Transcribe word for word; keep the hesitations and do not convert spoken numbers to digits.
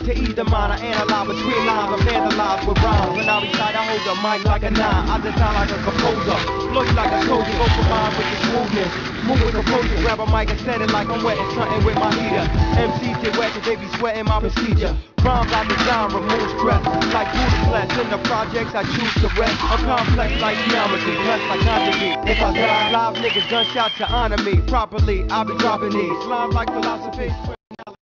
to either mind. I analyze between lines, I vandalize with rhymes. When I recite, I hold the mic like a nine. I design like a composer, flow you like a soldier, go for mine with the smoothness. Move with composure, grab a mic and set it like I'm wetting something with my heater. M Cs get wet cause they be sweating my procedure. Rhymes I design remove stress, like Buddha flesh. In the projects I choose to rest. I'm complex like geometry, blessed like conjugate. If I die, live niggas gunshot to honor me properly. I'll be dropping these lines like philosophy.